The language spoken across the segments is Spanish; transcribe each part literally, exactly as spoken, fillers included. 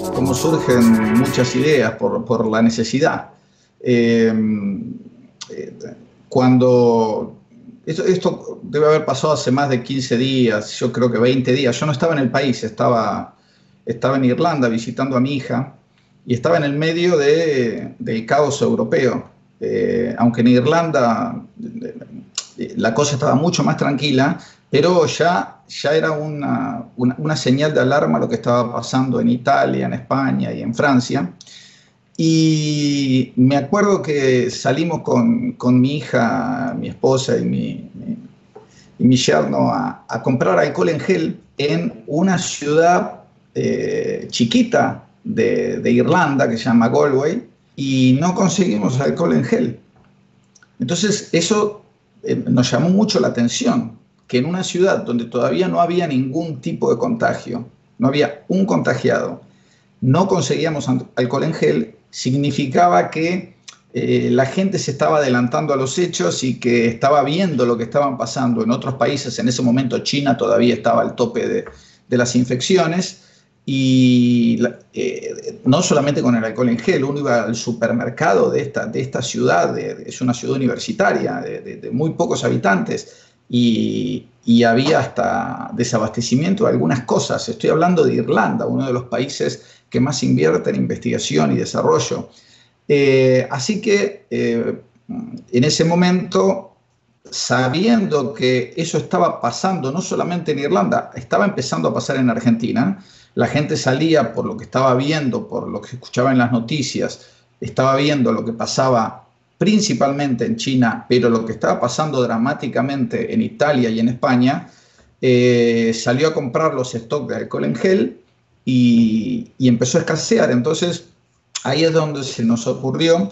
cómo surgen muchas ideas por, por la necesidad. Eh, eh, cuando esto, esto debe haber pasado hace más de quince días, yo creo que veinte días. Yo no estaba en el país, estaba, estaba en Irlanda visitando a mi hija y estaba en el medio de, del caos europeo. Eh, aunque en Irlanda eh, la cosa estaba mucho más tranquila, pero ya, ya era una, una, una señal de alarma lo que estaba pasando en Italia, en España y en Francia. Y me acuerdo que salimos con, con mi hija, mi esposa y mi, mi, y mi yerno a, a comprar alcohol en gel en una ciudad eh, chiquita de, de Irlanda que se llama Galway, y no conseguimos alcohol en gel. Entonces eso eh, nos llamó mucho la atención, que en una ciudad donde todavía no había ningún tipo de contagio, no había un contagiado, no conseguíamos alcohol en gel, significaba que eh, la gente se estaba adelantando a los hechos y que estaba viendo lo que estaban pasando en otros países. En ese momento China todavía estaba al tope de, de las infecciones, y eh, no solamente con el alcohol en gel, uno iba al supermercado de esta, de esta ciudad, de, de, es una ciudad universitaria de, de, de muy pocos habitantes, y, y había hasta desabastecimiento de algunas cosas. Estoy hablando de Irlanda, uno de los países que más invierte en investigación y desarrollo. Eh, así que eh, en ese momento, sabiendo que eso estaba pasando no solamente en Irlanda, estaba empezando a pasar en Argentina. La gente salía por lo que estaba viendo, por lo que escuchaba en las noticias, estaba viendo lo que pasaba principalmente en China, pero lo que estaba pasando dramáticamente en Italia y en España. Eh, salió a comprar los stocks de alcohol en gel y, y empezó a escasear. Entonces ahí es donde se nos ocurrió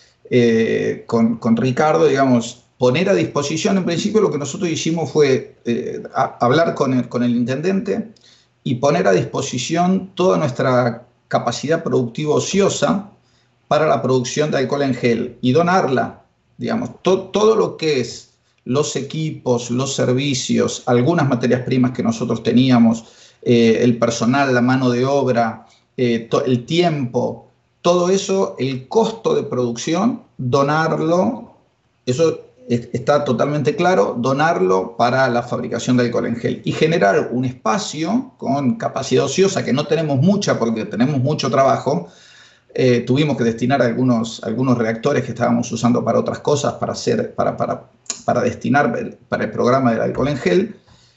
eh, con, con Ricardo, digamos, poner a disposición. En principio lo que nosotros hicimos fue eh, a, hablar con el, con el intendente y poner a disposición toda nuestra capacidad productiva ociosa para la producción de alcohol en gel y donarla, digamos, to, todo lo que es los equipos, los servicios, algunas materias primas que nosotros teníamos, eh, el personal, la mano de obra, eh, to, el tiempo, todo eso, el costo de producción, donarlo, eso está totalmente claro, donarlo para la fabricación de alcohol en gel y generar un espacio con capacidad ociosa, que no tenemos mucha porque tenemos mucho trabajo. Eh, tuvimos que destinar algunos, algunos reactores que estábamos usando para otras cosas, para, hacer, para, para, para destinar para el programa del alcohol en gel,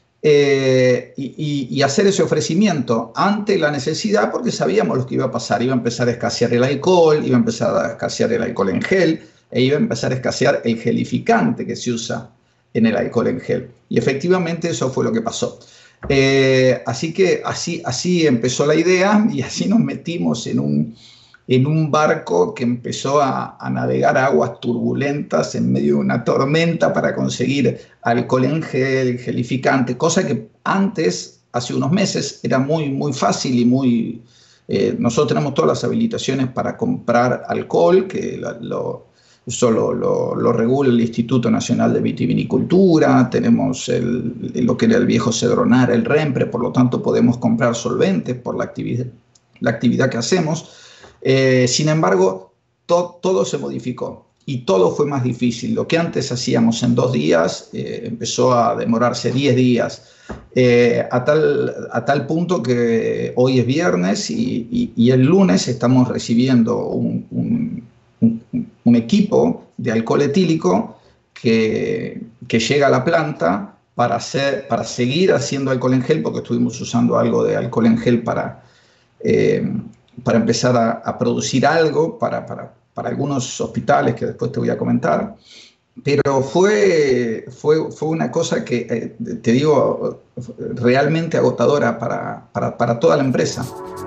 eh, y, y, y hacer ese ofrecimiento ante la necesidad, porque sabíamos lo que iba a pasar. Iba a empezar a escasear el alcohol, iba a empezar a escasear el alcohol en gel, e iba a empezar a escasear el gelificante que se usa en el alcohol en gel. Y efectivamente eso fue lo que pasó. Eh, así que así, así empezó la idea y así nos metimos en un, en un barco que empezó a, a navegar aguas turbulentas en medio de una tormenta para conseguir alcohol en gel, gelificante, cosa que antes, hace unos meses, era muy, muy fácil y muy... Eh, nosotros tenemos todas las habilitaciones para comprar alcohol, que lo, lo Eso lo, lo, lo regula el Instituto Nacional de Vitivinicultura, tenemos el, lo que era el viejo Cedronar, el REMPRE, por lo tanto podemos comprar solventes por la actividad, la actividad que hacemos. Eh, sin embargo, to, todo se modificó y todo fue más difícil. Lo que antes hacíamos en dos días eh, empezó a demorarse diez días, eh, a, tal, a tal punto que hoy es viernes y, y, y el lunes estamos recibiendo un... un Un, un equipo de alcohol etílico que, que llega a la planta para, hacer, para seguir haciendo alcohol en gel, porque estuvimos usando algo de alcohol en gel para, eh, para empezar a, a producir algo para, para, para algunos hospitales que después te voy a comentar. Pero fue, fue, fue una cosa que, eh, te digo, realmente agotadora para, para, para toda la empresa.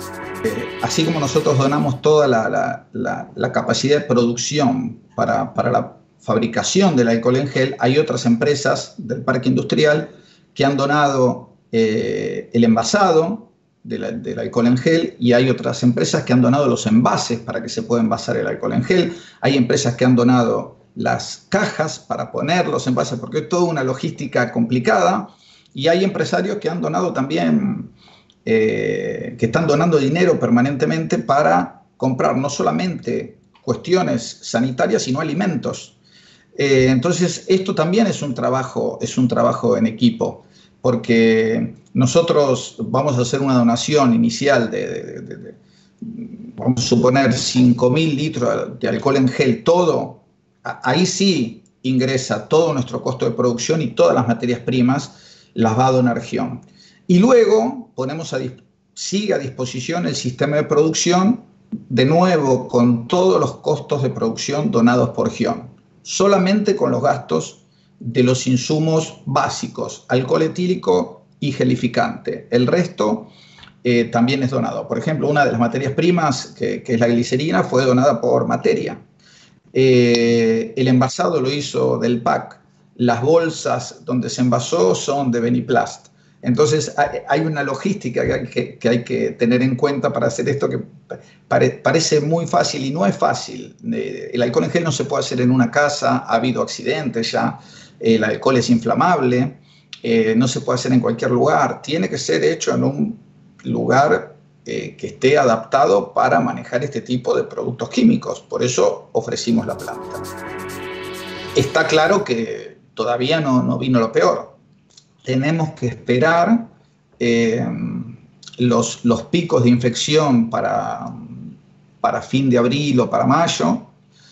Eh, así como nosotros donamos toda la, la, la, la capacidad de producción para, para la fabricación del alcohol en gel, hay otras empresas del parque industrial que han donado eh, el envasado de la, del alcohol en gel, y hay otras empresas que han donado los envases para que se pueda envasar el alcohol en gel. Hay empresas que han donado las cajas para poner los envases, porque es toda una logística complicada, y hay empresarios que han donado también eh, que están donando dinero permanentemente para comprar no solamente cuestiones sanitarias, sino alimentos. Eh, entonces, esto también es un trabajo, es un trabajo en equipo, porque nosotros vamos a hacer una donación inicial de, de, de, de vamos a suponer, cinco mil litros de alcohol en gel, todo, ahí sí ingresa todo nuestro costo de producción y todas las materias primas las va a donar Gion. Y luego ponemos a, sigue a disposición el sistema de producción, de nuevo con todos los costos de producción donados por Gion, solamente con los gastos de los insumos básicos, alcohol etílico y gelificante. El resto eh, también es donado. Por ejemplo, una de las materias primas, que, que es la glicerina, fue donada por Materia. Eh, el envasado lo hizo Del P A C. Las bolsas donde se envasó son de Beniplast. Entonces hay, hay una logística que hay que, que hay que tener en cuenta para hacer esto, que pare, parece muy fácil y no es fácil. Eh, el alcohol en gel no se puede hacer en una casa, ha habido accidentes ya, eh, el alcohol es inflamable, eh, no se puede hacer en cualquier lugar, tiene que ser hecho en un lugar eh, que esté adaptado para manejar este tipo de productos químicos. Por eso ofrecimos la planta. Está claro que todavía no, no vino lo peor. Tenemos que esperar eh, los, los picos de infección para, para fin de abril o para mayo.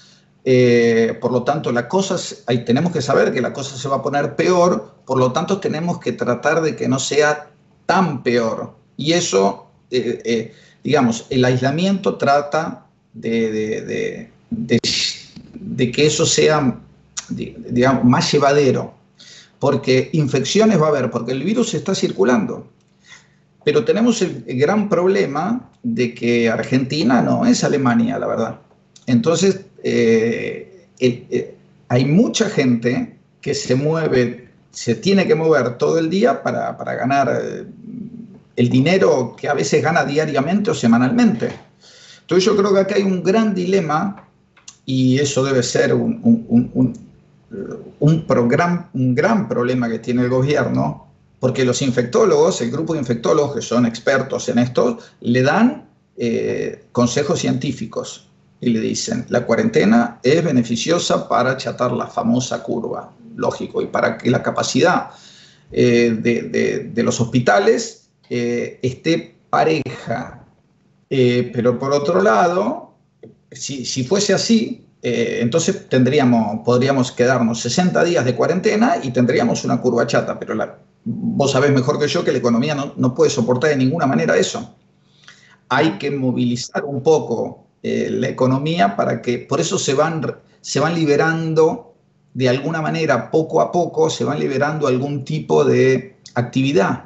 Eh, por lo tanto, la cosa, ahí tenemos que saber que la cosa se va a poner peor, por lo tanto tenemos que tratar de que no sea tan peor. Y eso, eh, eh, digamos, el aislamiento trata de, de, de, de, de que eso sea, digamos, más llevadero. Porque infecciones va a haber, porque el virus está circulando. Pero tenemos el, el gran problema de que Argentina no es Alemania, la verdad. Entonces, eh, eh, eh, hay mucha gente que se mueve, se tiene que mover todo el día para, para ganar eh, el dinero que a veces gana diariamente o semanalmente. Entonces yo creo que acá hay un gran dilema, y eso debe ser un, un, un, un Un, program, un gran problema que tiene el gobierno, porque los infectólogos, el grupo de infectólogos que son expertos en esto, le dan eh, consejos científicos y le dicen, la cuarentena es beneficiosa para achatar la famosa curva, lógico, y para que la capacidad eh, de, de, de los hospitales eh, esté pareja. Eh, pero por otro lado, si, si fuese así, Eh, entonces tendríamos, podríamos quedarnos sesenta días de cuarentena y tendríamos una curva chata, pero la, vos sabés mejor que yo que la economía no, no puede soportar de ninguna manera eso. Hay que movilizar un poco eh, la economía para que, por eso se van, se van liberando de alguna manera, poco a poco, se van liberando algún tipo de actividad.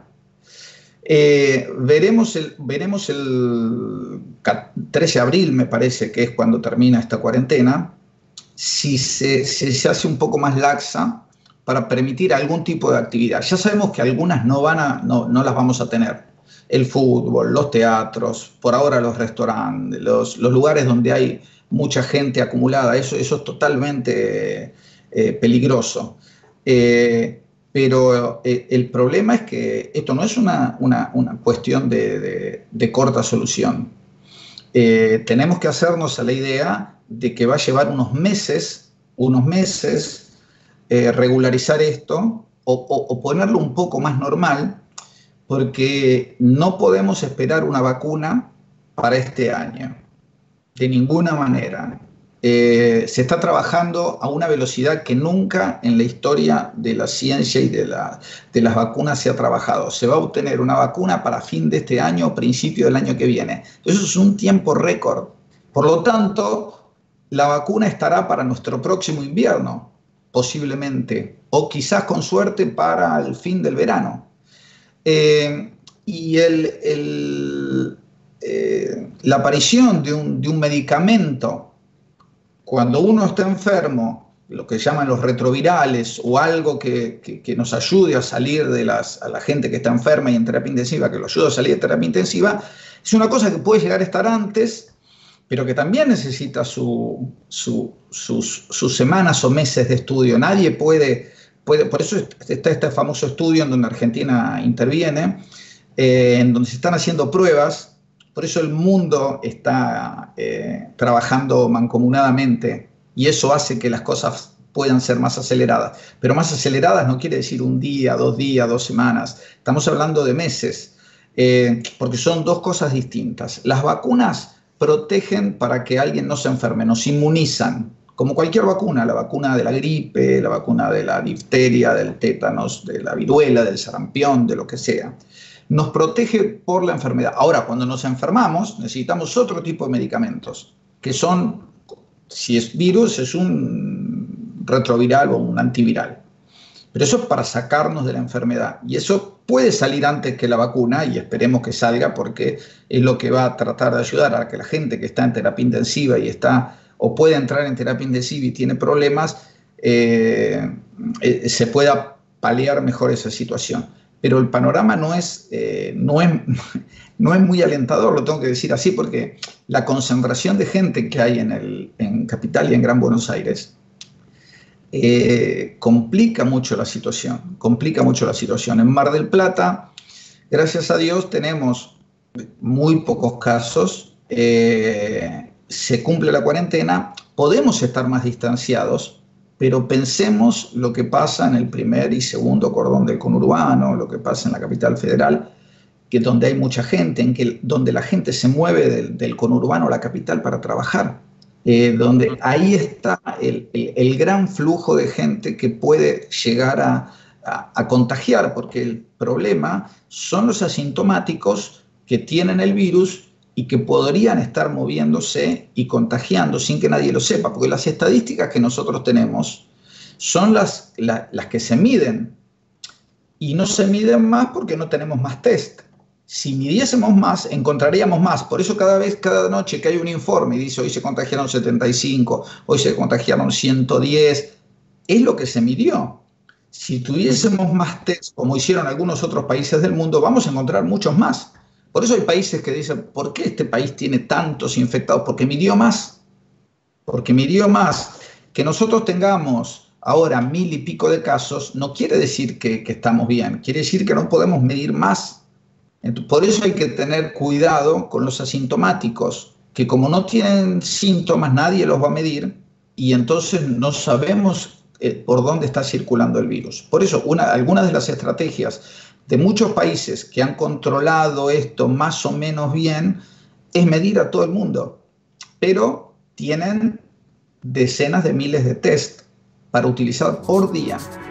Eh, veremos, el, veremos el trece de abril, me parece que es cuando termina esta cuarentena, si se, se, se hace un poco más laxa para permitir algún tipo de actividad. Ya sabemos que algunas no, van a, no, no las vamos a tener. El fútbol, los teatros, por ahora los restaurantes, los, los lugares donde hay mucha gente acumulada, eso, eso es totalmente eh, peligroso. Eh, Pero eh, el problema es que esto no es una, una, una cuestión de, de, de corta solución. Eh, tenemos que hacernos a la idea de que va a llevar unos meses, unos meses, eh, regularizar esto o, o, o ponerlo un poco más normal, porque no podemos esperar una vacuna para este año, de ninguna manera. Eh, se está trabajando a una velocidad que nunca en la historia de la ciencia y de, la, de las vacunas se ha trabajado. Se va a obtener una vacuna para fin de este año o principio del año que viene. Eso es un tiempo récord. Por lo tanto, la vacuna estará para nuestro próximo invierno, posiblemente, o quizás con suerte para el fin del verano. Eh, y el, el, eh, la aparición de un, de un medicamento cuando uno está enfermo, lo que llaman los retrovirales o algo que, que, que nos ayude a salir de las, a la gente que está enferma y en terapia intensiva, que lo ayude a salir de terapia intensiva, es una cosa que puede llegar a estar antes, pero que también necesita su, su, sus, sus semanas o meses de estudio. Nadie puede, puede, por eso está este famoso estudio en donde Argentina interviene, eh, en donde se están haciendo pruebas. Por eso el mundo está eh, trabajando mancomunadamente y eso hace que las cosas puedan ser más aceleradas. Pero más aceleradas no quiere decir un día, dos días, dos semanas. Estamos hablando de meses, eh, porque son dos cosas distintas. Las vacunas protegen para que alguien no se enferme, nos inmunizan, como cualquier vacuna, la vacuna de la gripe, la vacuna de la difteria, del tétanos, de la viruela, del sarampión, de lo que sea. Nos protege por la enfermedad. Ahora, cuando nos enfermamos, necesitamos otro tipo de medicamentos, que son, si es virus, es un retroviral o un antiviral. Pero eso es para sacarnos de la enfermedad. Y eso puede salir antes que la vacuna, y esperemos que salga, porque es lo que va a tratar de ayudar a que la gente que está en terapia intensiva y está, o puede entrar en terapia intensiva y tiene problemas, eh, eh, se pueda paliar mejor esa situación. Pero el panorama no es, eh, no, es, no es muy alentador, lo tengo que decir así, porque la concentración de gente que hay en, el, en Capital y en Gran Buenos Aires eh, complica mucho la situación, complica mucho la situación. En Mar del Plata, gracias a Dios, tenemos muy pocos casos, eh, se cumple la cuarentena, podemos estar más distanciados, pero pensemos lo que pasa en el primer y segundo cordón del conurbano, lo que pasa en la capital federal, que donde hay mucha gente, en que, donde la gente se mueve del, del conurbano a la capital para trabajar, eh, donde ahí está el, el, el gran flujo de gente que puede llegar a, a, a contagiar, porque el problema son los asintomáticos que tienen el virus y que podrían estar moviéndose y contagiando sin que nadie lo sepa, porque las estadísticas que nosotros tenemos son las, la, las que se miden, y no se miden más porque no tenemos más test. Si midiésemos más, encontraríamos más. Por eso cada vez, cada noche que hay un informe y dice hoy se contagiaron setenta y cinco, hoy se contagiaron ciento diez, es lo que se midió. Si tuviésemos más test, como hicieron algunos otros países del mundo, vamos a encontrar muchos más. Por eso hay países que dicen, ¿por qué este país tiene tantos infectados? Porque midió más, porque midió más. Que nosotros tengamos ahora mil y pico de casos no quiere decir que, que estamos bien, quiere decir que no podemos medir más. Entonces, por eso hay que tener cuidado con los asintomáticos, que como no tienen síntomas, nadie los va a medir, y entonces no sabemos eh, por dónde está circulando el virus. Por eso, una, algunas de las estrategias de muchos países que han controlado esto más o menos bien es medir a todo el mundo, pero tienen decenas de miles de test para utilizar por día.